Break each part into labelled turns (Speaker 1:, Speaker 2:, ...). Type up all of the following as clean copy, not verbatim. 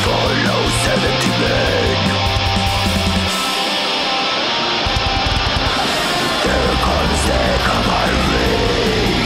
Speaker 1: follow 70 men. There comes the cavalry.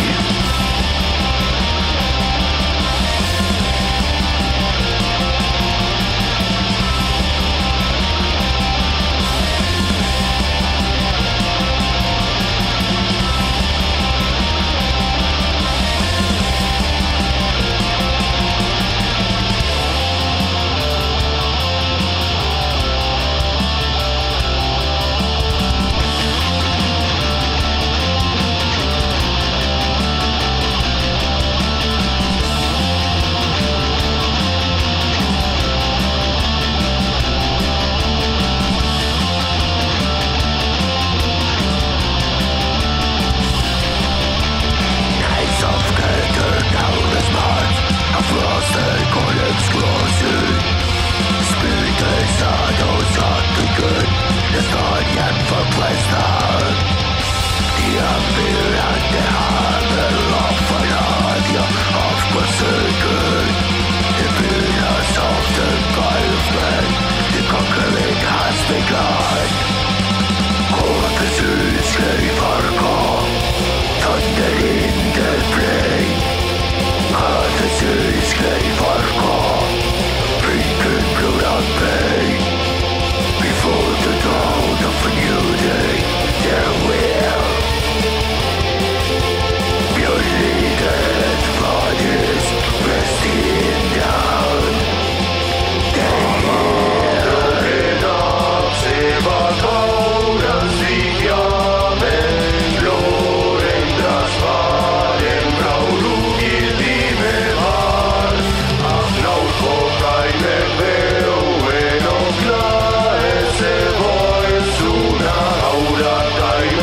Speaker 1: Lestonian for Western. The anvil and the armour of Baladhia of Khazesis. The pillars of the Golem, the conquering has begun. Kħazesis Gleivarka, thunder in the plain. Kħazesis Gleivarka, drinking blood and pain. Before the dawn of a new day, there will be only dead bodies resting down. They hear Daitõrgul.